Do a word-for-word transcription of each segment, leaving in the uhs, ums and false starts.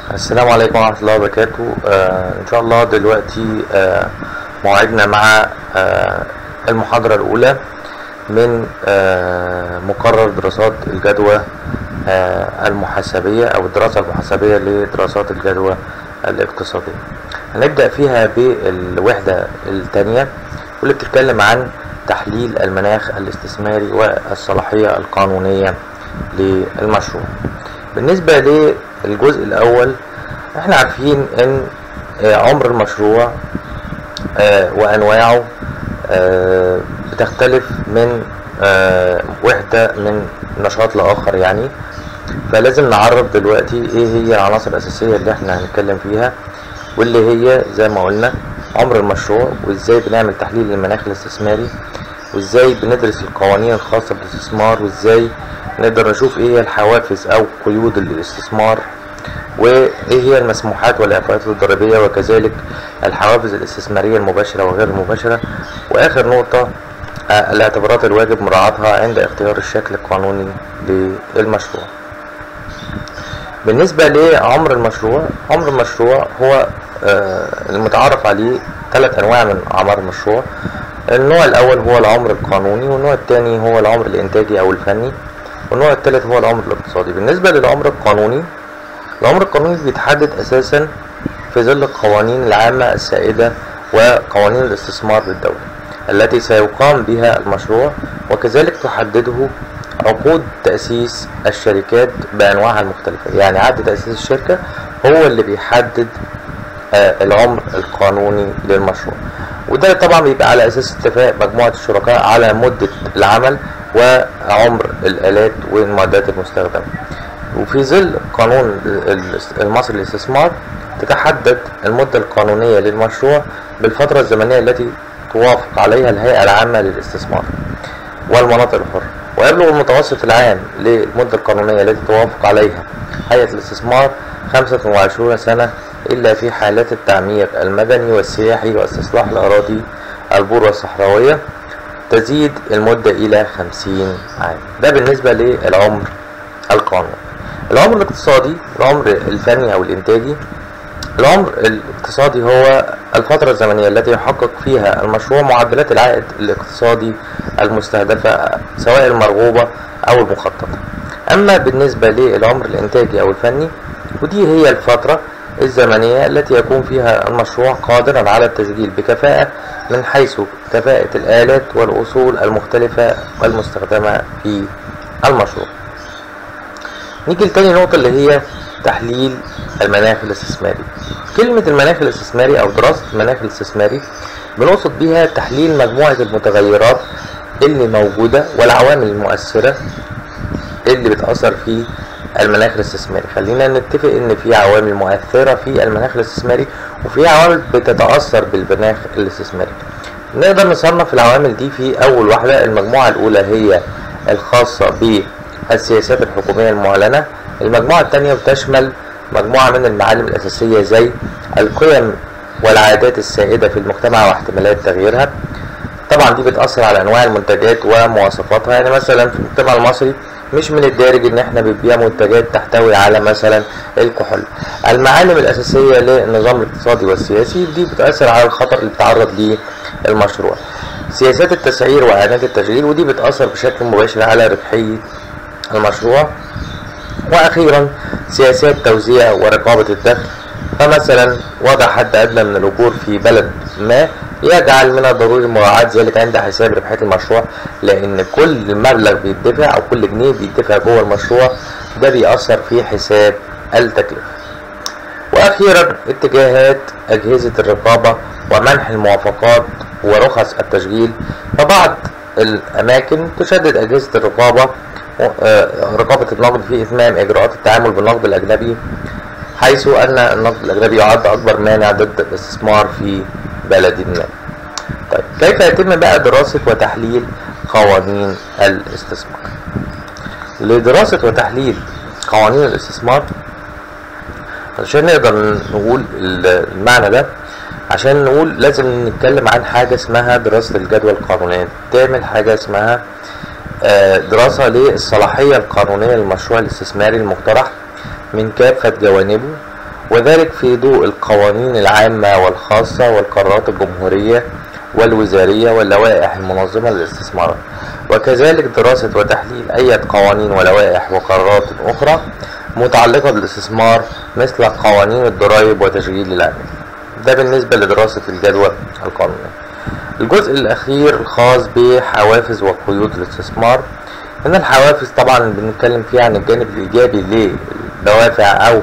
السلام عليكم ورحمة الله وبركاته. آه إن شاء الله دلوقتي آه موعدنا مع آه المحاضرة الأولى من آه مقرر دراسات الجدوى آه المحاسبية أو الدراسة المحاسبية لدراسات الجدوى الاقتصادية. هنبدأ فيها بالوحدة الثانية واللي بتتكلم عن تحليل المناخ الاستثماري والصلاحية القانونية للمشروع. بالنسبة للجزء الأول، احنا عارفين ان عمر المشروع وأنواعه بتختلف من وحدة من نشاط لآخر، يعني فلازم نعرف دلوقتي ايه هي العناصر الأساسية اللي احنا هنتكلم فيها، واللي هي زي ما قلنا عمر المشروع، وازاي بنعمل تحليل المناخ الاستثماري، وازاي بندرس القوانين الخاصة بالاستثمار، وازاي نقدر نشوف ايه هي الحوافز او قيود الاستثمار، وايه هي المسموحات والعقوبات الضريبية، وكذلك الحوافز الاستثمارية المباشرة وغير المباشرة. واخر نقطة الاعتبارات الواجب مراعاتها عند اختيار الشكل القانوني للمشروع. بالنسبة لعمر المشروع، عمر المشروع هو المتعارف عليه ثلاث انواع من اعمار المشروع. النوع الاول هو العمر القانوني، والنوع الثاني هو العمر الانتاجي او الفني، والنوع الثالث هو العمر الاقتصادي. بالنسبة للعمر القانوني، العمر القانوني بيتحدد اساسا في ظل القوانين العامة السائدة وقوانين الاستثمار للدولة التي سيقام بها المشروع، وكذلك تحدده عقود تأسيس الشركات بأنواعها المختلفة. يعني عقد تأسيس الشركة هو اللي بيحدد آه العمر القانوني للمشروع، وده طبعا بيبقى على اساس اتفاق مجموعة الشركاء على مدة العمل وعمر الآلات والمعدات المستخدمة. وفي ظل قانون المصري للاستثمار تتحدد المدة القانونية للمشروع بالفترة الزمنية التي توافق عليها الهيئة العامة للاستثمار والمناطق الحرة، ويبلغ المتوسط العام للمدة القانونية التي توافق عليها هيئة الاستثمار خمسة وعشرين سنة، إلا في حالات التعمير المدني والسياحي واستصلاح الأراضي البور والصحراوية تزيد المدة إلى خمسين عام. ده بالنسبة للعمر القانوني. العمر الاقتصادي، العمر الفني أو الإنتاجي. العمر الاقتصادي هو الفترة الزمنية التي يحقق فيها المشروع معدلات العائد الاقتصادي المستهدفة سواء المرغوبة أو المخططة. أما بالنسبة للعمر الإنتاجي أو الفني، ودي هي الفترة الزمنية التي يكون فيها المشروع قادرا على التشغيل بكفاءة من حيث كفاءة الآلات والأصول المختلفة المستخدمة في المشروع. نيجي لتاني نقطة اللي هي تحليل المناخ الاستثماري. كلمة المناخ الاستثماري أو دراسة المناخ الاستثماري بنقصد بها تحليل مجموعة المتغيرات اللي موجودة والعوامل المؤثرة اللي بتأثر في المناخ الاستثماري. خلينا نتفق ان في عوامل مؤثرة في المناخ الاستثماري وفي عوامل بتتأثر بالمناخ الاستثماري. نقدر نصنف العوامل دي في اول واحدة. المجموعة الاولى هي الخاصة بالسياسات الحكومية المعلنة. المجموعة الثانية بتشمل مجموعة من المعالم الاساسية زي القيم والعادات السائدة في المجتمع واحتمالات تغييرها. طبعا دي بتأثر على انواع المنتجات ومواصفاتها. يعني مثلا في المجتمع المصري مش من الدارج ان احنا بنبيع منتجات تحتوي على مثلا الكحول. المعالم الاساسيه للنظام الاقتصادي والسياسي دي بتاثر على الخطر اللي بيتعرض ليه المشروع. سياسات التسعير واعلانات التشغيل، ودي بتاثر بشكل مباشر على ربحيه المشروع. واخيرا سياسات توزيع ورقابه الدخل. فمثلا وضع حد ادنى من الاجور في بلد ما يجعل من الضروري مراعاة ذلك عند حساب ربحية المشروع، لأن كل مبلغ بيدفع أو كل جنيه بيدفع جوه المشروع ده بيأثر في حساب التكلفة. وأخيرا اتجاهات أجهزة الرقابة ومنح الموافقات ورخص التشغيل. فبعض الأماكن تشدد أجهزة الرقابة رقابة النقد في إتمام إجراءات التعامل بالنقد الأجنبي، حيث أن النقد الأجنبي يعد أكبر مانع ضد الاستثمار في بلد ما. طيب كيف يتم بقى دراسة وتحليل قوانين الاستثمار؟ لدراسة وتحليل قوانين الاستثمار، عشان نقدر نقول المعنى ده، عشان نقول لازم نتكلم عن حاجة اسمها دراسة الجدوى القانونية. تعمل حاجة اسمها دراسة للصلاحية القانونية للمشروع الاستثماري المقترح من كافة جوانبه، وذلك في ضوء القوانين العامة والخاصة والقرارات الجمهورية والوزارية واللوائح المنظمة للاستثمارات، وكذلك دراسة وتحليل أي قوانين ولوائح وقرارات أخرى متعلقة بالاستثمار مثل قوانين الضرائب وتشغيل العمل. ده بالنسبة لدراسة الجدوى القانونية. الجزء الأخير الخاص بحوافز وقيود الاستثمار. هنا الحوافز طبعا بنتكلم فيها عن الجانب الإيجابي للدوافع أو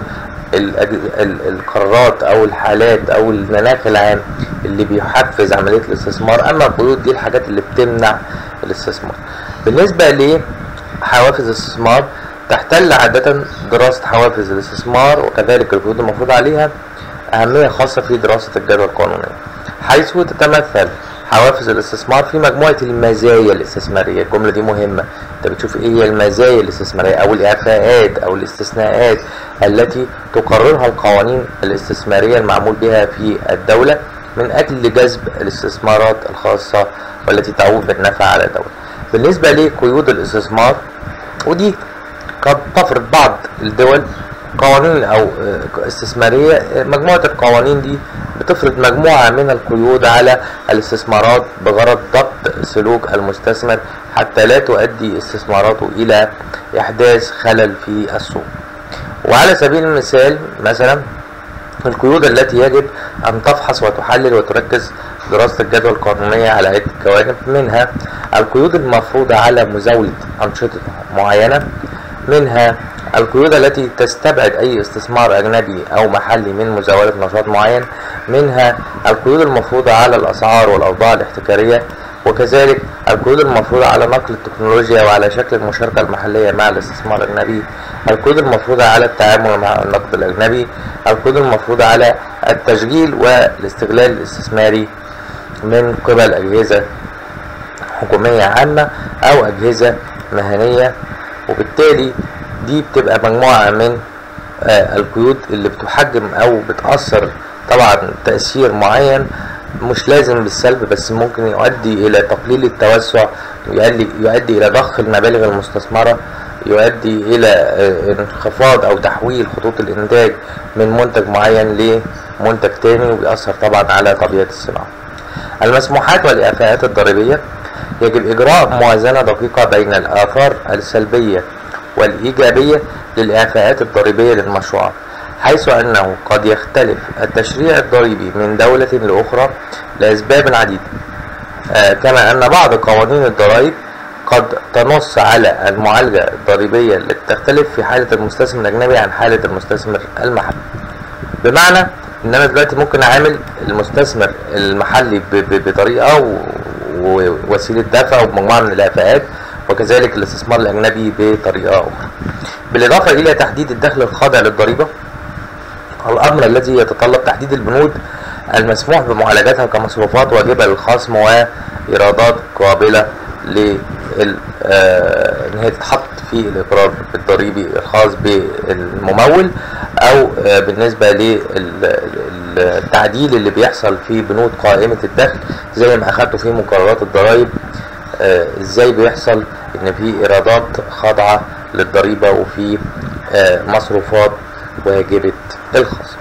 القرارات أو الحالات أو المناخ العام اللي بيحفز عملية الاستثمار، أما القيود دي الحاجات اللي بتمنع الاستثمار. بالنسبة لحوافز الاستثمار تحتل عادة دراسة حوافز الاستثمار وكذلك القيود المفروض عليها أهمية خاصة في دراسة الجدوى القانونية، حيث تتمثل حوافز الاستثمار في مجموعة المزايا الاستثمارية. الجملة دي مهمة، انت بتشوف ايه هي المزايا الاستثمارية او الاعفاءات او الاستثناءات التي تقررها القوانين الاستثمارية المعمول بها في الدولة من اجل جذب الاستثمارات الخاصة والتي تعود بالنفع على الدولة. بالنسبة لقيود الاستثمار، ودي قد تفرض بعض الدول قوانين او استثمارية. مجموعة القوانين دي بتفرض مجموعة من القيود على الاستثمارات بغرض ضبط سلوك المستثمر حتى لا تؤدي استثماراته الى احداث خلل في السوق. وعلى سبيل المثال مثلا القيود التي يجب ان تفحص وتحلل وتركز دراسة الجدوى القانونية على عدة جوانب، منها القيود المفروضة على مزاولة أنشطة معينة، منها القيود التي تستبعد أي استثمار أجنبي أو محلي من مزاولة نشاط معين، منها القيود المفروضة على الأسعار والأوضاع الاحتكارية، وكذلك القيود المفروضة على نقل التكنولوجيا وعلى شكل المشاركة المحلية مع الاستثمار الأجنبي، القيود المفروضة على التعامل مع النقد الأجنبي، القيود المفروضة على التشغيل والاستغلال الاستثماري من قبل أجهزة حكومية عامة أو أجهزة مهنية. وبالتالي دي بتبقى مجموعة من آه القيود اللي بتحجم أو بتأثر طبعا تأثير معين، مش لازم بالسلب بس ممكن يؤدي إلى تقليل التوسع، يؤدي, يؤدي إلى ضخ المبالغ المستثمرة، يؤدي إلى آه انخفاض أو تحويل خطوط الإنتاج من منتج معين لمنتج تاني، وبيأثر طبعا على طبيعة الصناعة. المسموحات والإعفاءات الضريبية، يجب إجراء موازنة دقيقة بين الآثار السلبية والإيجابية للإعفاءات الضريبية للمشروعات، حيث أنه قد يختلف التشريع الضريبي من دولة لأخرى لأسباب عديدة، آه كما أن بعض قوانين الضرائب قد تنص على المعالجة الضريبية التي تختلف في حالة المستثمر الأجنبي عن حالة المستثمر المحلي. بمعنى ان انا دلوقتي ممكن اعامل المستثمر المحلي بطريقه ووسيله دفع وبمجموعه من الاعفاءات، وكذلك الاستثمار الاجنبي بطريقه اخرى. بالاضافه الى تحديد الدخل الخاضع للضريبه، الامر الذي يتطلب تحديد البنود المسموح بمعالجتها كمصروفات واجبه للخصم وايرادات قابله ل ان هي تتحط في الاقرار الضريبي الخاص بالممول، او بالنسبه للتعديل اللي بيحصل في بنود قائمه الدخل زي ما اخدته في مقررات الضرائب، ازاي بيحصل ان في ايرادات خاضعه للضريبه وفي مصروفات واجبه الخصم.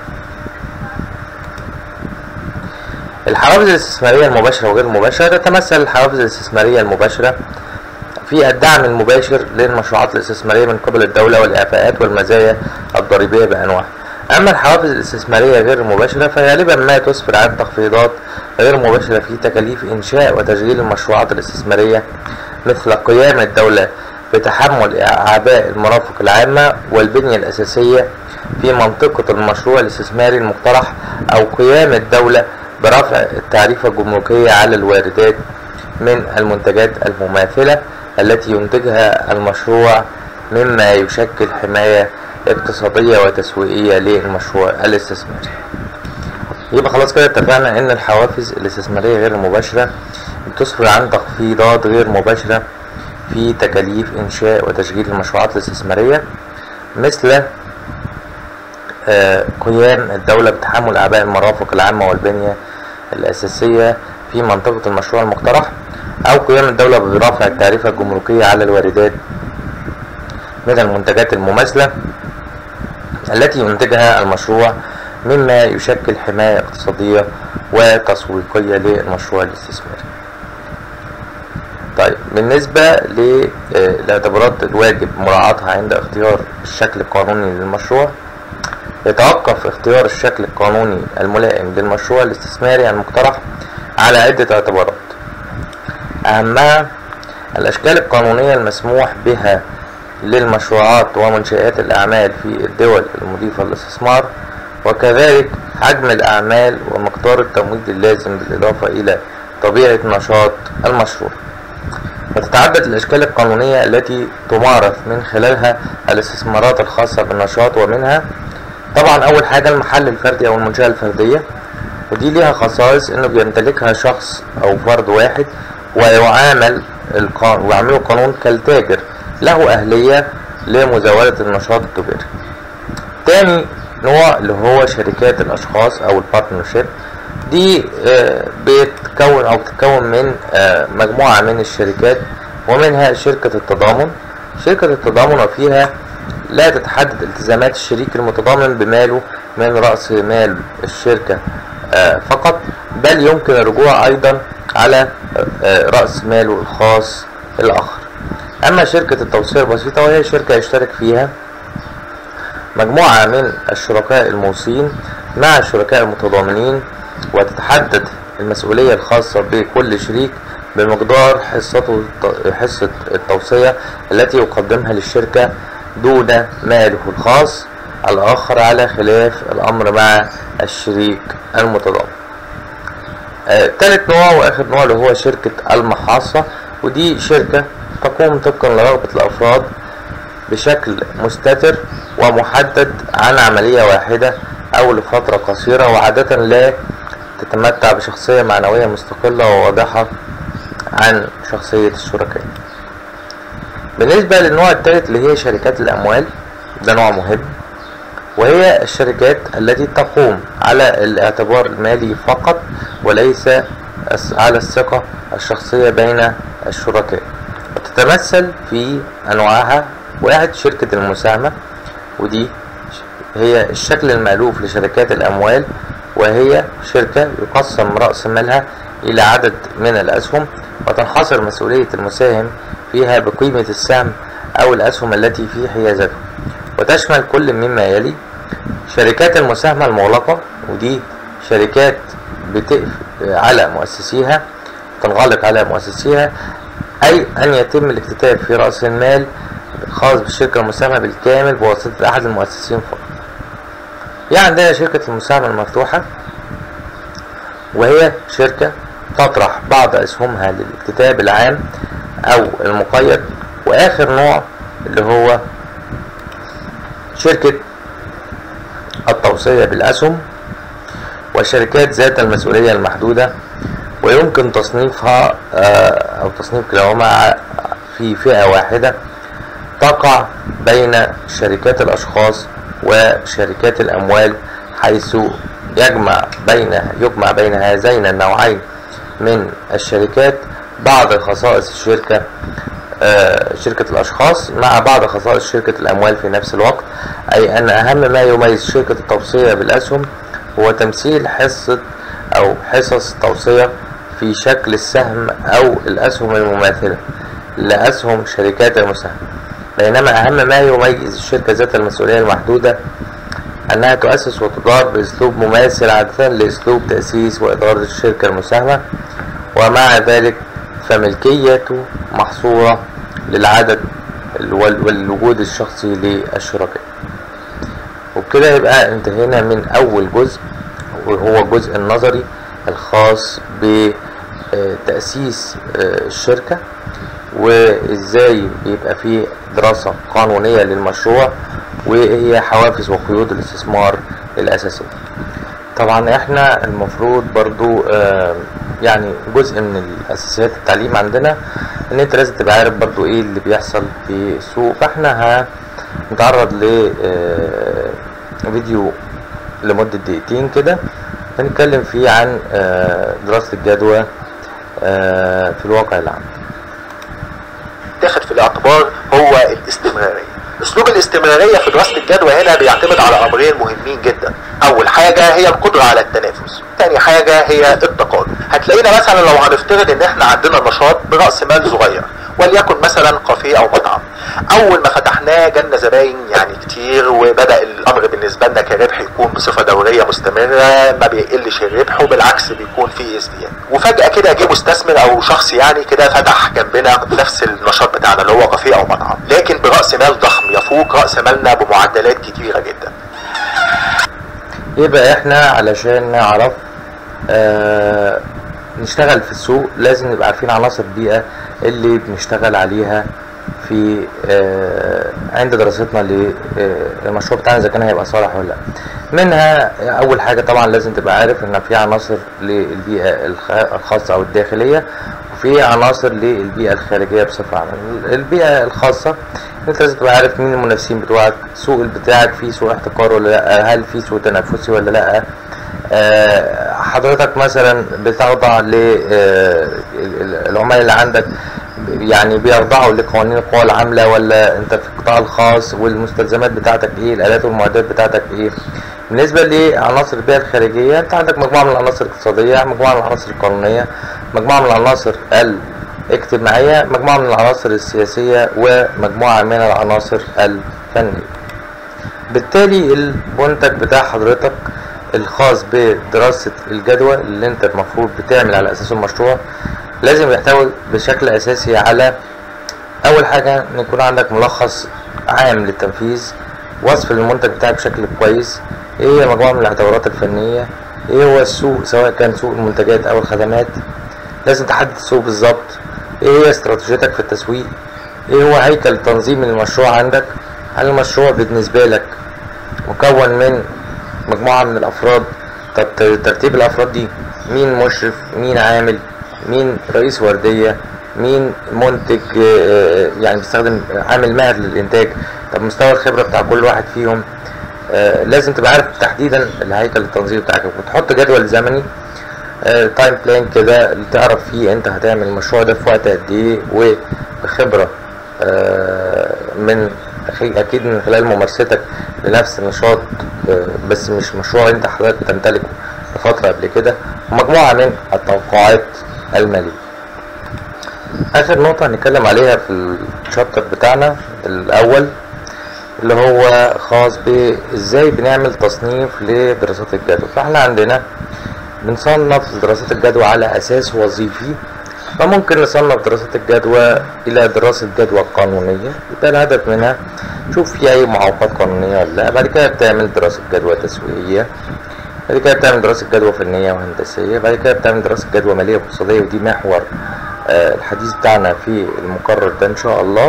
الحوافز الاستثماريه المباشره وغير المباشره، تتمثل الحوافز الاستثماريه المباشره في الدعم المباشر للمشروعات الاستثمارية من قبل الدولة والإعفاءات والمزايا الضريبية بأنواعها. أما الحوافز الاستثمارية غير المباشرة فغالبا ما تسفر عن تخفيضات غير مباشرة في تكاليف إنشاء وتشغيل المشروعات الاستثمارية، مثل قيام الدولة بتحمل أعباء المرافق العامة والبنية الأساسية في منطقة المشروع الاستثماري المقترح، أو قيام الدولة برفع التعريفة الجمركية على الواردات من المنتجات المماثلة التي ينتجها المشروع، مما يشكل حماية اقتصادية وتسويقية للمشروع الاستثماري. يبقى خلاص كده اتفقنا ان الحوافز الاستثمارية غير المباشرة بتسفر عن تخفيضات غير مباشرة في تكاليف انشاء وتشغيل المشروعات الاستثمارية، مثل قيام الدولة بتحمل اعباء المرافق العامة والبنية الاساسية في منطقة المشروع المقترح، او قيام الدولة برفع التعريفة الجمركية على الواردات من المنتجات المماثلة التي ينتجها المشروع، مما يشكل حماية اقتصادية وتسويقية للمشروع الاستثماري. طيب بالنسبة للاعتبارات الواجب مراعاتها عند اختيار الشكل القانوني للمشروع، يتوقف اختيار الشكل القانوني الملائم للمشروع الاستثماري المقترح على عدة اعتبارات، أهمها الأشكال القانونية المسموح بها للمشروعات ومنشآت الأعمال في الدول المضيفة للاستثمار، وكذلك حجم الأعمال ومقدار التمويل اللازم بالإضافة إلى طبيعة نشاط المشروع. وتتعدد الأشكال القانونية التي تمارس من خلالها الاستثمارات الخاصة بالنشاط، ومنها طبعا أول حاجة المحل الفردي أو المنشأة الفردية، ودي ليها خصائص إنه بيمتلكها شخص أو فرد واحد ويعامل القانون ويعمله القانون كالتاجر له أهلية لمزاولة النشاط التجاري. تاني نوع اللي هو شركات الأشخاص أو البارتنرشيب، دي بتتكون أو بتتكون من مجموعة من الشركات، ومنها شركة التضامن. شركة التضامن وفيها لا تتحدد التزامات الشريك المتضامن بماله من رأس مال الشركة فقط، بل يمكن الرجوع أيضا على رأس ماله الخاص الآخر. أما شركة التوصية البسيطة وهي شركة يشترك فيها مجموعة من الشركاء الموصين مع الشركاء المتضامنين، وتتحدد المسؤولية الخاصة بكل شريك بمقدار حصته حصة التوصية التي يقدمها للشركة دون ماله الخاص الآخر، على خلاف الأمر مع الشريك المتضامن. آه، ثالث نوع وآخر نوع اللي هو شركة المحاصة، ودي شركة تقوم طبقا لرغبة الأفراد بشكل مستتر ومحدد عن عملية واحدة أو لفترة قصيرة، وعادة لا تتمتع بشخصية معنوية مستقلة وواضحة عن شخصية الشركاء. بالنسبة للنوع الثالث اللي هي شركات الأموال، ده نوع مهم، وهي الشركات التي تقوم على الاعتبار المالي فقط وليس على الثقة الشخصية بين الشركاء، وتتمثل في أنواعها. واحد، شركة المساهمة، ودي هي الشكل المألوف لشركات الأموال، وهي شركة يقسم رأس مالها إلى عدد من الأسهم، وتنحصر مسؤولية المساهم فيها بقيمة السهم أو الأسهم التي في حيازته، وتشمل كل مما يلي: شركات المساهمة المغلقة، ودي شركات بتقفل على مؤسسيها، تنغلق على مؤسسيها، أي أن يتم الاكتتاب في رأس المال الخاص بالشركة المساهمة بالكامل بواسطة أحد المؤسسين فقط. يعني عندنا شركة المساهمة المفتوحة، وهي شركة تطرح بعض أسهمها للاكتتاب العام أو المقيد. وآخر نوع اللي هو شركة التوصية بالأسهم، والشركات ذات المسؤولية المحدودة، ويمكن تصنيفها أو تصنيف كلاهما في فئة واحدة تقع بين شركات الأشخاص وشركات الأموال، حيث يجمع بين يجمع بين هذين النوعين من الشركات بعض خصائص الشركة شركة الأشخاص مع بعض خصائص شركة الأموال في نفس الوقت. أي أن أهم ما يميز شركة التوصية بالأسهم هو تمثيل حصة أو حصص التوصية في شكل السهم أو الأسهم المماثلة لأسهم شركات المساهمة، بينما أهم ما يميز الشركة ذات المسؤولية المحدودة أنها تؤسس وتدار بأسلوب مماثل عادة لأسلوب تأسيس وإدارة الشركة المساهمة، ومع ذلك فملكيته محصورة للعدد والوجود الشخصي للشركاء. وبكده يبقى انتهينا من أول جزء، وهو الجزء النظري الخاص بتأسيس الشركة، وإزاي بيبقى فيه دراسة قانونية للمشروع، وإيه هي حوافز وقيود الاستثمار الأساسية. طبعا احنا المفروض برضو يعني جزء من الأساسيات التعليم عندنا ان انت لازم تبقى عارف برضو ايه اللي بيحصل في السوق. فاحنا هنتعرض لفيديو لمدة دقيقتين كده هنتكلم فيه عن دراسة الجدوى في الواقع العام. تاخد في الاعتبار هو الاستمرارية. اسلوب الاستمرارية في دراسة الجدوى هنا بيعتمد على امرين مهمين جدا. اول حاجة هي القدرة على التنافس، تاني حاجة هي التقادم. هتلاقينا مثلا لو هنفترض ان احنا عندنا نشاط برأس مال صغير وليكن مثلا كافيه او مطعم، اول ما فتحناه جالنا زباين يعني كتير، وبدأ الامر بالنسبة لنا كربح يكون بصفة دورية مستمرة، ما بيقلش الربح وبالعكس بيكون فيه ازدياد. وفجأة كده جه مستثمر او شخص يعني كده فتح جنبنا نفس النشاط بتاعنا اللي هو كافيه او مطعم، لكن برأس مال ضخم يفوق رأس مالنا بمعدلات كتيرة جدا. يبقى احنا علشان نعرف آه نشتغل في السوق لازم نبقى عارفين عناصر البيئة اللي بنشتغل عليها في آه عند دراستنا للمشروع بتاعنا اذا كان هيبقى صالح ولا لا. منها اول حاجة طبعا لازم تبقى عارف ان في عناصر للبيئة الخاصة او الداخلية، وفي عناصر للبيئة الخارجية بصفة عامة. البيئة الخاصة انت لازم تبقى عارف مين المنافسين بتوعك، السوق بتاعك فيه سوق احتكار ولا لا، هل في سوق تنافسي ولا لا، أه حضرتك مثلا بتخضع للعملاء اللي عندك يعني بيخضعوا لقوانين القوى العاملة ولا انت في القطاع الخاص، والمستلزمات بتاعتك ايه، الالات والمعدات بتاعتك ايه. بالنسبة لعناصر البيئة الخارجية انت عندك مجموعة من العناصر الاقتصادية، مجموعة من العناصر القانونية، مجموعة من العناصر الاجتماعية، مجموعة من العناصر السياسية، ومجموعة من العناصر الفنية. بالتالي المنتج بتاع حضرتك الخاص بدراسة الجدوى اللي انت المفروض بتعمل على اساسه المشروع لازم يحتوي بشكل اساسي على اول حاجة ان يكون عندك ملخص عام للتنفيذ، وصف للمنتج بتاعك بشكل كويس، ايه هي مجموعة من الاعتبارات الفنية، ايه هو السوق سواء كان سوق المنتجات او الخدمات، لازم تحدد السوق بالظبط، ايه هي استراتيجيتك في التسويق، ايه هو هيكل تنظيم المشروع عندك، هل المشروع بالنسبة لك مكون من مجموعة من الافراد، طب ترتيب الافراد دي مين مشرف، مين عامل، مين رئيس وردية، مين منتج يعني بيستخدم عامل ماهر للانتاج، طب مستوى الخبرة بتاع كل واحد فيهم. آه لازم تبقى عارف تحديدا الهيكل التنظيمي بتاعك، وتحط جدول زمني آه تايم بلان كده اللي تعرف فيه انت هتعمل المشروع ده في وقت قد ايه، وبخبرة آه من اكيد من خلال ممارستك لنفس النشاط آه بس مش مشروع انت حضرتك بتمتلكه لفترة قبل كده، ومجموعة من التوقعات المالية. اخر نقطة هنتكلم عليها في الشابتر بتاعنا الاول اللي هو خاص بازاي بنعمل تصنيف لدراسات الجدوى. فاحنا عندنا بنصنف دراسات الجدوى على اساس وظيفي، فممكن نصنف دراسات الجدوى الى دراسة جدوى قانونية، يبقى الهدف منها تشوف في اي معوقات قانونية ولا لا، بعد كده بتعمل دراسة جدوى تسويقية، بعد كده بتعمل دراسة جدوى فنية وهندسية، بعد كده بتعمل دراسة جدوى مالية واقتصادية، ودي محور آه الحديث بتاعنا في المقرر ده ان شاء الله.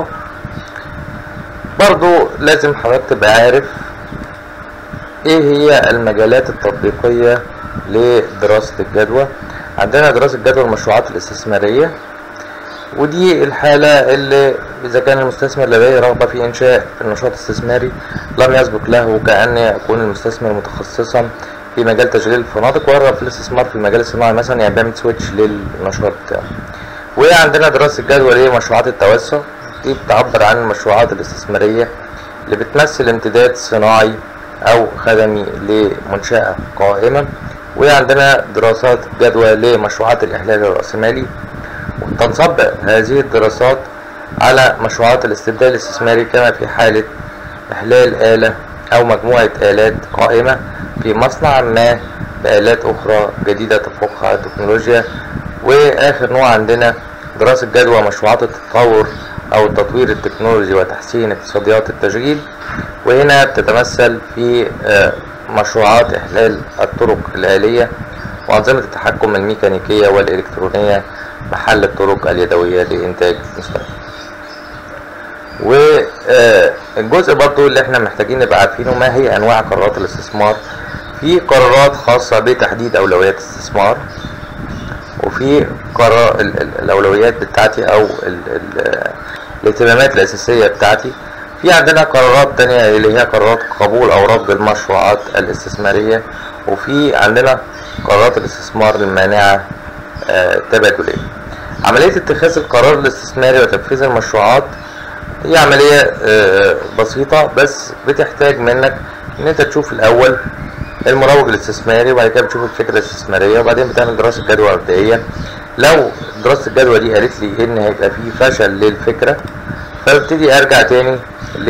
برضو لازم حضرتك تبقى عارف ايه هي المجالات التطبيقية لدراسة الجدوى. عندنا دراسة جدوى المشروعات الاستثمارية، ودي الحالة اللي اذا كان المستثمر لديه رغبة في انشاء النشاط الاستثماري لم يسبق له كأن يكون المستثمر متخصصا في مجال تشغيل الفنادق ويرغب في الاستثمار في المجال الصناعي مثلا، يعني بيعمل سويتش للنشاط بتاعه. وعندنا دراسة جدوى لمشروعات التوسع، دي بتعبر عن المشروعات الاستثمارية اللي بتمثل امتداد صناعي او خدمي لمنشأة قائمة. وعندنا دراسات جدوى لمشروعات الاحلال الرأسمالي، وتنصب هذه الدراسات على مشروعات الاستبدال الاستثماري كما في حالة احلال آلة او مجموعة آلات قائمة في مصنع ما بآلات اخرى جديدة تفوقها التكنولوجيا. واخر نوع عندنا دراسة جدوى مشروعات التطور او التطوير التكنولوجي وتحسين اقتصاديات التشغيل، وهنا بتتمثل في مشروعات احلال الطرق الآلية وانظمة التحكم الميكانيكية والالكترونية محل الطرق اليدوية لانتاج مستهلك. والجزء برضو اللي احنا محتاجين نبقى عارفينه ما هي انواع قرارات الاستثمار. في قرارات خاصة بتحديد اولويات الاستثمار، وفي قرار الاولويات بتاعتي او ال ال الاهتمامات الاساسية بتاعتي. في عندنا قرارات تانية اللي هي قرارات قبول او رفض المشروعات الاستثمارية، وفي عندنا قرارات الاستثمار المانعة التبادلية. عملية اتخاذ القرار الاستثماري وتنفيذ المشروعات هي عملية بسيطة، بس بتحتاج منك ان انت تشوف الاول المروج الاستثماري، وبعد كده بتشوف الفكره الاستثماريه، وبعدين بتعمل دراسه جدوى مبدئيه. لو دراسه الجدوى دي قالت لي ان هيبقى في فشل للفكره، فببتدي ارجع تاني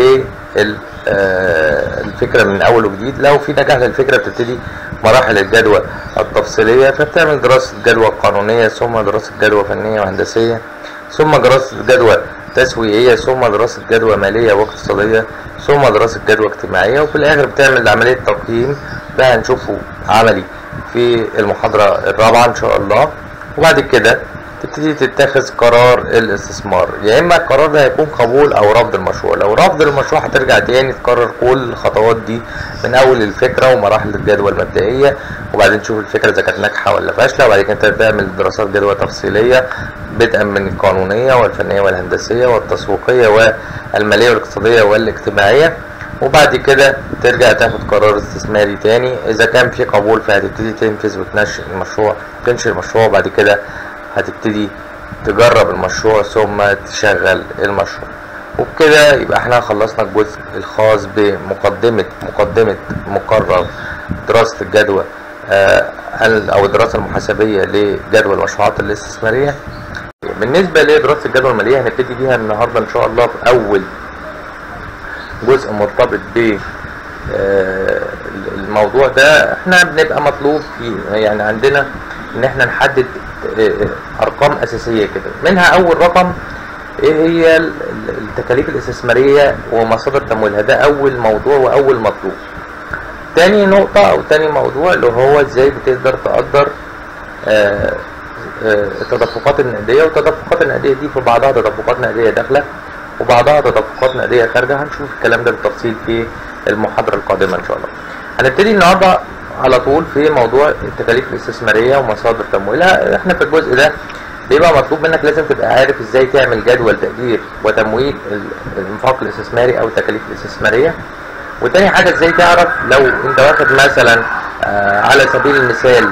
للفكره من اول وجديد. لو في نجاح للفكره بتبتدي مراحل الجدوى التفصيليه، فبتعمل دراسه جدوى قانونيه، ثم دراسه جدوى فنيه وهندسيه، ثم دراسه جدوى تسويقيه، ثم دراسه جدوى ماليه واقتصاديه، ثم دراسه جدوى اجتماعيه، وفي الاخر بتعمل عمليه تقييم. ده هنشوفه عملي في المحاضره الرابعه ان شاء الله. وبعد كده تبتدي تتخذ قرار الاستثمار، يا اما القرار ده هيكون قبول او رفض المشروع. لو رفض المشروع هترجع تاني تكرر كل الخطوات دي من اول الفكره ومراحل الجدوى المبدئيه، وبعدين تشوف الفكره اذا كانت ناجحه ولا فاشله، وبعد كده تعمل دراسات جدوى تفصيليه بدءا من القانونيه والفنيه والهندسيه والتسويقيه والماليه والاقتصاديه والاجتماعيه، وبعد كده ترجع تاخد قرار استثماري تاني. اذا كان في قبول فهتبتدي تنفذ وتنشئ المشروع، تنشئ المشروع، وبعد كده هتبتدي تجرب المشروع ثم تشغل المشروع. وبكده يبقى احنا خلصنا الجزء الخاص بمقدمة مقدمة مقرر دراسة الجدوى اه او الدراسة المحاسبية لجدوى المشروعات الاستثمارية. بالنسبة لدراسة الجدوى المالية هنبتدي بيها النهاردة ان شاء الله في اول جزء مرتبط ب اه الموضوع ده. احنا بنبقى مطلوب فيه يعني عندنا ان احنا نحدد ارقام اساسيه كده، منها اول رقم ايه هي التكاليف الاستثماريه ومصادر تمويلها. ده اول موضوع واول مطلوب. تاني نقطه او تاني موضوع اللي هو ازاي بتقدر تقدر التدفقات النقديه، والتدفقات النقديه دي في بعضها تدفقات نقديه داخله وبعضها تدفقات نقديه خارجه. هنشوف الكلام ده بالتفصيل في المحاضره القادمه ان شاء الله. هنبتدي النهارده على طول في موضوع التكاليف الاستثماريه ومصادر تمويلها. احنا في الجزء ده بيبقى مطلوب منك لازم تبقى عارف ازاي تعمل جدول تقدير وتمويل الانفاق الاستثماري او التكاليف الاستثماريه. وتاني حاجه ازاي تعرف لو انت واخد مثلا آه على سبيل المثال،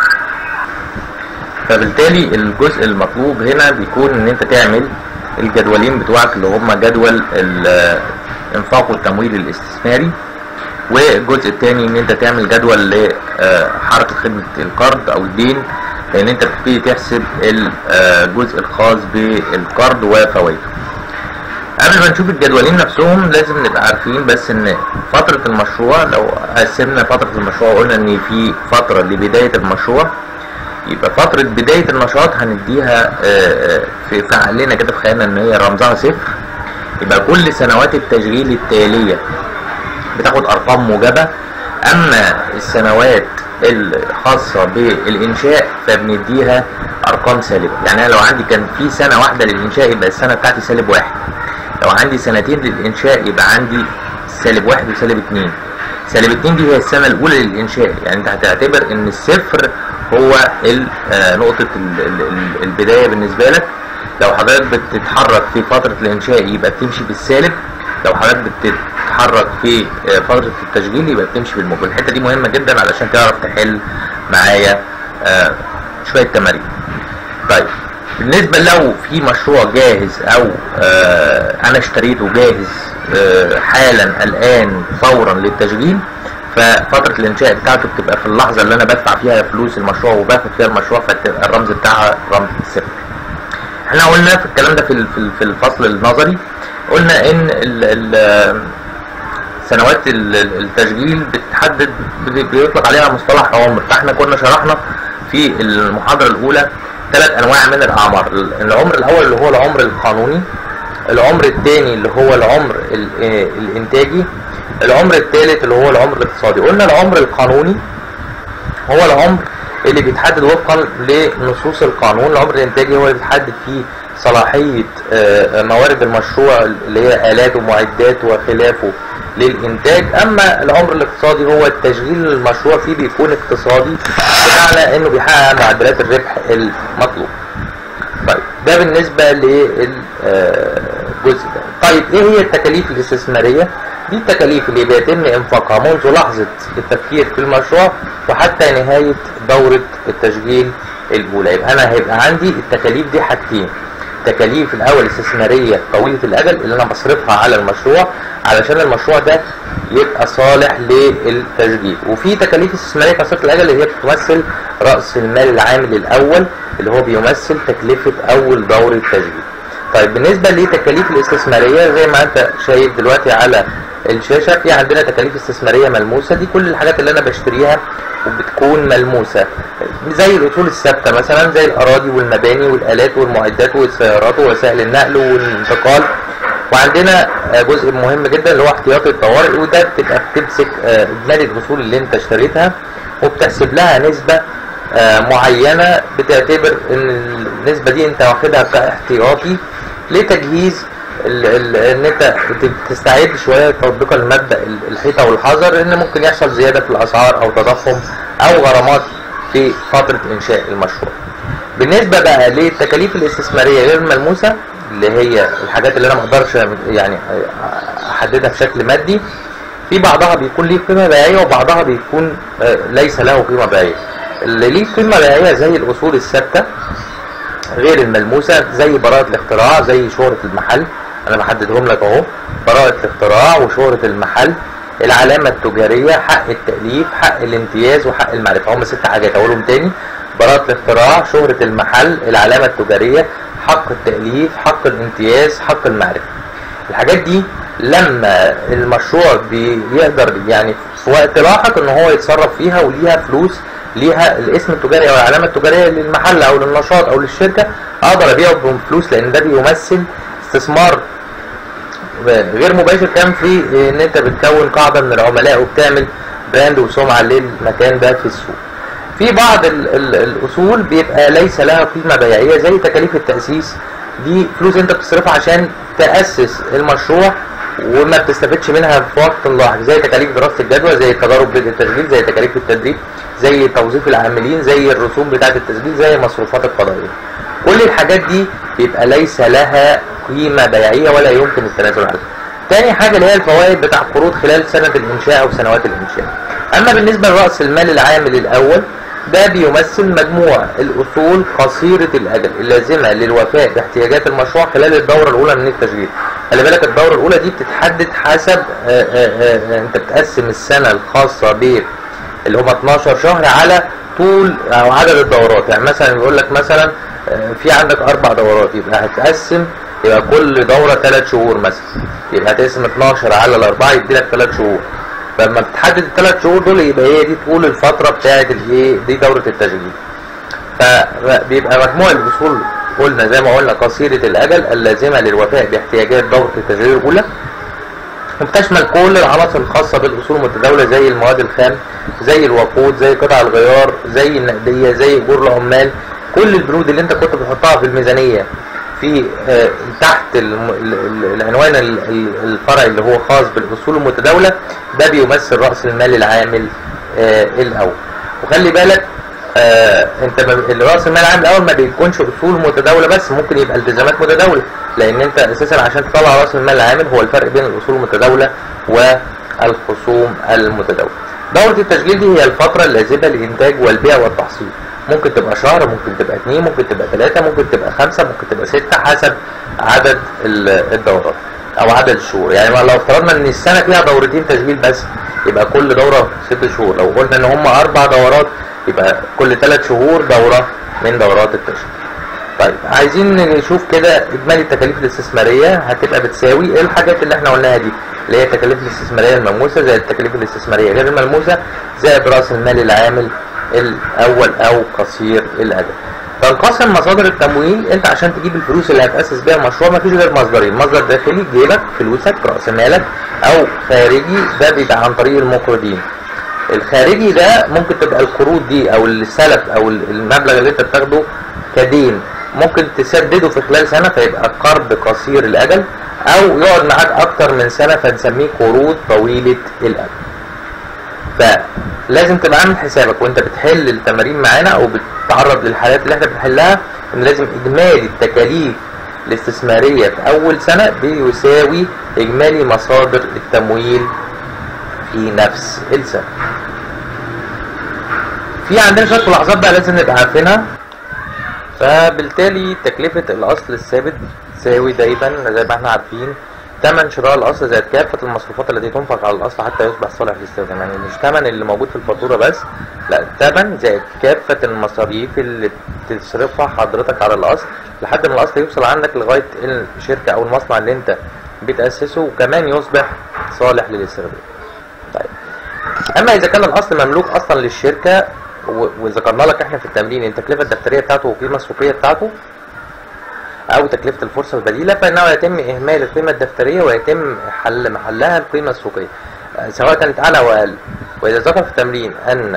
فبالتالي الجزء المطلوب هنا بيكون ان انت تعمل الجدولين بتوعك اللي هم جدول الانفاق والتمويل الاستثماري، والجزء الثاني ان انت تعمل جدول لحركه خدمه القرض او الدين، لان انت بتبتدي تحسب الجزء الخاص بالقرض وفوائده. قبل ما نشوف الجدولين نفسهم لازم نبقى عارفين بس ان فتره المشروع، لو قسمنا فتره المشروع وقلنا ان في فتره لبدايه المشروع، يبقى فتره بدايه النشاط هنديها في عقلنا كده في خيالنا ان هي رمزها صفر. يبقى كل سنوات التشغيل التاليه بتاخد ارقام موجبه، اما السنوات الخاصه بالانشاء فبنديها ارقام سالبه. يعني انا لو عندي كان في سنه واحده للانشاء يبقى السنه بتاعتي سالب واحد، لو عندي سنتين للانشاء يبقى عندي سالب واحد وسالب اتنين. سالب اتنين دي هي السنه الاولى للانشاء، يعني انت هتعتبر ان الصفر هو نقطه البدايه بالنسبه لك. لو حضرتك بتتحرك في فتره الانشاء يبقى بتمشي بالسالب، لو حضرتك بتتحرك في فترة التشغيل يبقى بتمشي بالموجب. الحتة دي مهمة جدا علشان تعرف تحل معايا آه شوية تمارين. طيب بالنسبة لو في مشروع جاهز او آه انا اشتريته جاهز آه حالا الان فورا للتشغيل، ففترة الانشاء بتاعته بتبقى في اللحظة اللي انا بدفع فيها فلوس المشروع وباخد فيها المشروع، فتبقى الرمز بتاعها رمز صفر. احنا قلنا في الكلام ده في في الفصل النظري، قلنا ان ال ال سنوات التشغيل بتحدد بيطلق عليها مصطلح عمر. فاحنا كنا شرحنا في المحاضره الاولى ثلاث انواع من الاعمار. العمر الاول اللي هو العمر القانوني، العمر الثاني اللي هو العمر الانتاجي، العمر الثالث اللي هو العمر الاقتصادي. قلنا العمر القانوني هو العمر اللي بيتحدد وفقا لنصوص القانون، العمر الانتاجي هو اللي بيتحدد فيه صلاحية موارد المشروع اللي هي آلات ومعدات وخلافه للإنتاج. أما العمر الاقتصادي هو التشغيل المشروع فيه بيكون اقتصادي بمعنى إنه بيحقق معدلات الربح المطلوب. طيب ده بالنسبة للجزء ده. طيب إيه هي التكاليف الاستثمارية؟ دي التكاليف اللي بيتم إنفاقها منذ لحظة التفكير في المشروع وحتى نهاية دورة التشغيل الأولى. يبقى أنا هيبقى عندي التكاليف دي حاجتين: تكاليف الاول استثماريه طويله الاجل اللي انا بصرفها على المشروع علشان المشروع ده يبقى صالح للتشغيل. وفي تكاليف استثماريه قصيره الاجل اللي هي بتمثل راس المال العامل الاول اللي هو بيمثل تكلفه اول دوره تشغيل. طيب بالنسبه للتكاليف الاستثماريه زي ما انت شايف دلوقتي على الشاشه، في عندنا تكاليف استثماريه ملموسه، دي كل الحاجات اللي انا بشتريها وبتكون ملموسه زي الاصول الثابته مثلا، زي الاراضي والمباني والالات والمعدات والسيارات ووسائل النقل والانتقال. وعندنا جزء مهم جدا اللي هو احتياطي الطوارئ، وده بتبقى بتمسك اجمالي الاصول اللي انت اشتريتها وبتحسب لها نسبه معينه، بتعتبر ان النسبه دي انت واخدها كاحتياطي لتجهيز ان انت تستعد شويه تطبيقا لمبدا الحيطه والحذر، ان ممكن يحصل زياده في الاسعار او تضخم او غرامات في فتره انشاء المشروع. بالنسبه بقى للتكاليف الاستثماريه غير الملموسه اللي هي الحاجات اللي انا ما اقدرش يعني احددها بشكل مادي، في بعضها بيكون ليه قيمه بيعيه وبعضها بيكون ليس له قيمه بيعيه. اللي ليه قيمه بيعيه زي الاصول الثابته غير الملموسه، زي براءه الاختراع، زي شهره المحل، انا بحددهم لك اهو، براءه الاختراع وشهره المحل، العلامه التجاريه، حق التاليف، حق الامتياز، وحق المعرفه. هم ست حاجات اقولهم تاني: براءه الاختراع، شهره المحل، العلامه التجاريه، حق التاليف، حق الامتياز، حق المعرفه. الحاجات دي لما المشروع بيقدر يعني في وقت لاحق ان هو يتصرف فيها وليها فلوس، ليها الاسم التجاري او العلامه التجاريه للمحل او للنشاط او للشركه، اقدر ابيعه بفلوس، لان ده بيمثل استثمار غير مباشر كان في ان انت بتكون قاعده من العملاء وبتعمل براند وسمعه للمكان ده في السوق. في بعض ال ال الاصول بيبقى ليس لها قيمه بيعيه زي تكاليف التاسيس، دي فلوس انت بتصرفها عشان تاسس المشروع وما بتستفدش منها في وقت لاحق، زي تكاليف دراسه الجدوى، زي تجارب بدء التشغيل، زي تكاليف التدريب، زي توظيف العاملين، زي الرسوم بتاعه التسجيل، زي المصروفات القضائيه. كل الحاجات دي بيبقى ليس لها قيمه بيعيه ولا يمكن التنازل عنها. تاني حاجه اللي هي الفوائد بتاع القروض خلال سنه الانشاء او سنوات الانشاء. اما بالنسبه لراس المال العامل الاول، ده بيمثل مجموع الاصول قصيره الاجل اللازمه للوفاء باحتياجات المشروع خلال الدوره الاولى من التشغيل. خلي بالك الدوره الاولى دي بتتحدد حسب آآ آآ انت بتقسم السنه الخاصه ب اللي هم اتناشر شهر على طول او عدد الدورات. يعني مثلا يقول لك مثلا في عندك اربع دورات، يبقى هتقسم يبقى كل دوره ثلاث شهور مثلا، يبقى هتقسم اتناشر على الاربعه يدي لك ثلاث شهور. فلما بتحدد الثلاث شهور دول يبقى هي دي طول الفتره بتاعه الايه دي دوره التشغيل. فبيبقى مجموع الاصول قلنا زي ما قلنا قصيره الاجل اللازمه للوفاء باحتياجات دوره التشغيل الاولى، وبتشمل كل العناصر الخاصه بالاصول المتداوله زي المواد الخام، زي الوقود، زي قطع الغيار، زي النقديه، زي اجور العمال. كل البنود اللي انت كنت بتحطها في الميزانيه في آه تحت العنوان الفرعي اللي هو خاص بالاصول المتداوله، ده بيمثل راس المال العامل آه الاول. وخلي بالك آه انت راس المال العامل الاول ما بيكونش اصول متداوله بس، ممكن يبقى التزامات متداوله، لان انت اساسا عشان تطلع راس المال العامل هو الفرق بين الاصول المتداوله والخصوم المتداوله. دوره التشغيل دي هي الفتره اللازمه للانتاج والبيع والتحصيل، ممكن تبقى شهر، ممكن تبقى اثنين، ممكن تبقى ثلاثة، ممكن تبقى خمسة، ممكن تبقى ستة، حسب عدد الدورات او عدد الشهور. يعني لو افترضنا ان السنة فيها دورتين تشغيل بس يبقى كل دورة ست شهور، لو قلنا ان هم اربع دورات يبقى كل ثلاث شهور دورة من دورات التشغيل. طيب عايزين نشوف كده اجمالي التكاليف الاستثمارية هتبقى بتساوي ايه الحاجات اللي احنا قلناها دي، اللي هي التكاليف الاستثمارية الملموسة زي التكاليف الاستثمارية غير الملموسة زائد راس المال العامل الاول او قصير الاجل. تنقسم مصادر التمويل، انت عشان تجيب الفلوس اللي هتاسس بيها المشروع مفيش غير مصدرين: مصدر داخلي جيبك فلوسك راس مالك، او خارجي ده بيبقى عن طريق المقرضين. الخارجي ده ممكن تبقى القروض دي او السلف او المبلغ اللي انت بتاخده كدين، ممكن تسدده في خلال سنه فيبقى قرض قصير الاجل، او يقعد معاك اكتر من سنه فنسميه قروض طويله الاجل. فلازم تبقى عامل حسابك وانت بتحل التمارين معانا او بتتعرض للحالات اللي احنا بنحلها ان لازم اجمالي التكاليف الاستثماريه في اول سنه بيساوي اجمالي مصادر التمويل في نفس السنه. في عندنا شويه ملاحظات بقى لازم نبقى عارفينها. فبالتالي تكلفه الاصل الثابت تساوي دايما زي ما احنا عارفين ثمن شراء الاصل زائد كافه المصروفات التي تنفق على الاصل حتى يصبح صالح للاستخدام. يعني مش ثمن اللي موجود في الفاتوره بس، لا، ثمن زائد كافه المصاريف اللي بتصرفها حضرتك على الاصل لحد ما الاصل يوصل عندك لغايه الشركه او المصنع اللي انت بتاسسه، وكمان يصبح صالح للاستخدام. طيب، اما اذا كان الاصل مملوك اصلا للشركه وذكرنا لك احنا في التمرين التكلفه الدفتريه بتاعته والقيمه السوقيه بتاعته او تكلفه الفرصه البديله، فانه يتم اهمال القيمه الدفتريه ويتم حل محلها القيمه السوقيه سواء كانت اعلى او اقل. واذا ذكر في التمرين ان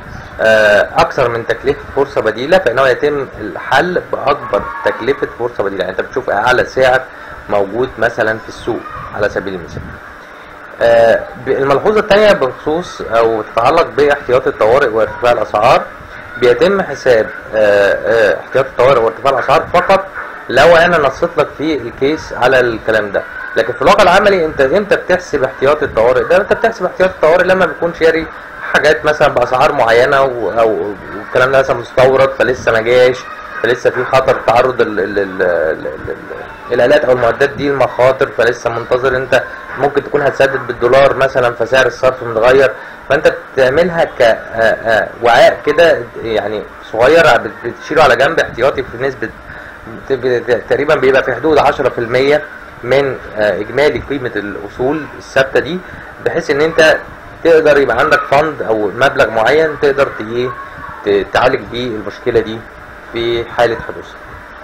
اكثر من تكلفه فرصه بديله فانه يتم الحل باكبر تكلفه فرصه بديله. يعني انت بتشوف اعلى سعر موجود مثلا في السوق على سبيل المثال. آه الملحوظه الثانيه بخصوص او تتعلق باحتياطي الطوارئ وارتفاع الاسعار، بيتم حساب آه آه احتياطي الطوارئ وارتفاع الاسعار فقط لو انا نصيت لك في الكيس على الكلام ده. لكن في الواقع العملي انت امتى بتحسب احتياطي الطوارئ ده؟ انت بتحسب احتياطي الطوارئ لما بتكون شاري حاجات مثلا باسعار معينه او والكلام ده مثلا مستورد فلسه ما جاش، فلسه في خطر تعرض ال ال ال ال ال الالات او المعدات دي لمخاطر، فلسه منتظر انت ممكن تكون هتسدد بالدولار مثلا فسعر الصرف متغير، فانت بتعملها كوعاء كده يعني صغير بتشيله على جنب احتياطي في نسبه تقريبا بيبقى في حدود عشرة في المية من اجمالي قيمه الاصول الثابته دي، بحيث ان انت تقدر يبقى عندك فند او مبلغ معين تقدر تعالج بيه المشكله دي في حاله حدوثها.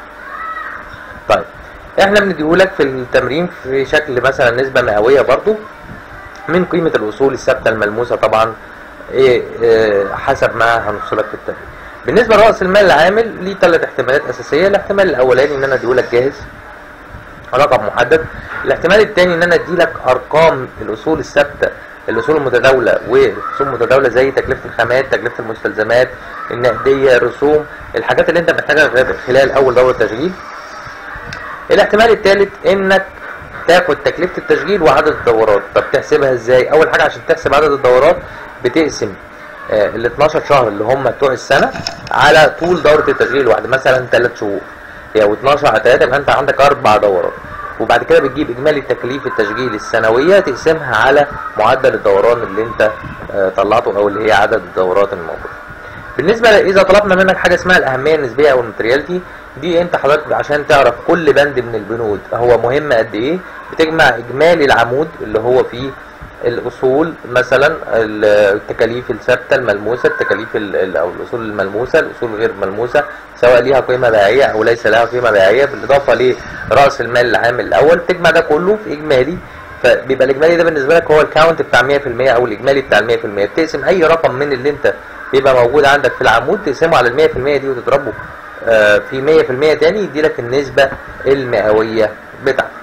طيب، احنا بنديهولك في التمرين في شكل مثلا نسبه مئويه برضو من قيمه الاصول الثابته الملموسه طبعا ايه, إيه حسب ما هنوصلك في التمرين. بالنسبه لراس المال العامل ليه ثلاث احتمالات اساسيه. الاحتمال الاولاني ان انا اديهولك جاهز رقم محدد. الاحتمال الثاني ان انا اديلك ارقام الاصول الثابته، الاصول المتداوله والاصول المتداوله زي تكلفه الخامات، تكلفه المستلزمات، النقديه، الرسوم، الحاجات اللي انت محتاجها خلال اول دوره تشغيل. الاحتمال الثالث انك تاخد تكلفه التشغيل وعدد الدورات. طب تحسبها ازاي؟ اول حاجه عشان تحسب عدد الدورات بتقسم آه ال اتناشر شهر اللي هم بتوع السنه على طول دوره التشغيل الواحده، مثلا ثلاث شهور يعني اتناشر على ثلاثة يبقى انت عندك اربع دورات، وبعد كده بتجيب اجمالي تكاليف التشغيل السنويه تقسمها على معدل الدوران اللي انت آه طلعته او اللي هي عدد الدورات الموجوده. بالنسبه اذا طلبنا منك حاجه اسمها الاهميه النسبيه او الماترياليتي، دي انت حضرتك عشان تعرف كل بند من البنود هو مهم قد ايه بتجمع اجمالي العمود اللي هو فيه الاصول مثلا التكاليف الثابته الملموسه، التكاليف او الاصول الملموسه، الاصول غير ملموسه سواء ليها قيمه بيعيه او ليس لها قيمه بيعيه، بالاضافه لراس المال العامل الاول. تجمع ده كله في اجمالي، فبيبقى الاجمالي ده بالنسبه لك هو الكاونت بتاع مية في المية او الاجمالي بتاع ال مية في المية. بتقسم اي رقم من اللي انت بيبقى موجود عندك في العمود تقسمه على ال مية في المية دي وتضربه في مية في المية تاني يديلك النسبه المئويه بتاعتك.